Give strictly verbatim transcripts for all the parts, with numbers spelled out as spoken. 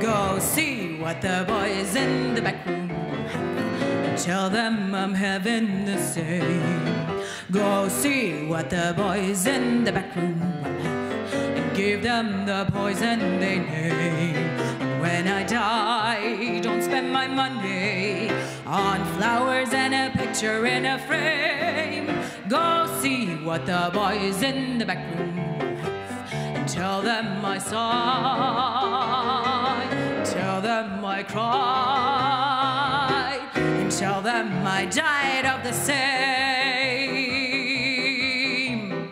Go see what the boys in the back room and tell them I'm having the same. Go see what the boys in the back room and give them the poison they name. And when I die, don't spend my money on flowers and a picture in a frame. Go see what the boys in the back room and tell them I sighed, tell them I cried, and tell them I died of the same.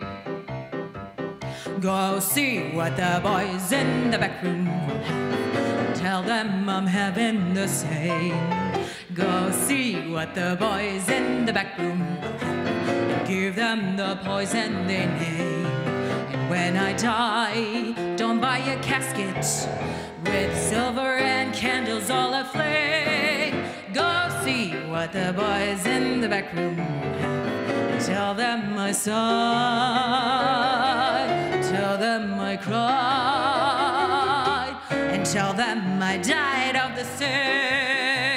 Go see what the boys in the back room and tell them I'm having the same. Go see what the boys in the back room and give them the poison they name. And when I die, don't buy a casket with silver and candles all aflame. Go see what the boys in the back room and tell them I sighed, tell them I cried, and tell them I died of the same.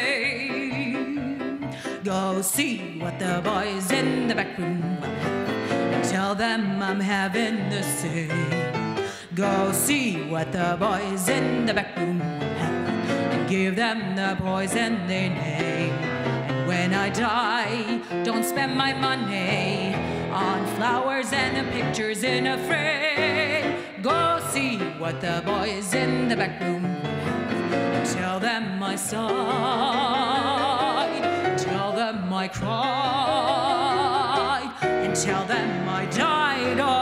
Go see what the boys in the back room and tell them I'm having the same. Go see what the boys in the back room and give them the poison they name. And when I die, don't spend my money on flowers and pictures in a frame. Go see what the boys in the back room and tell them I sighed, tell them I cried, and tell them I died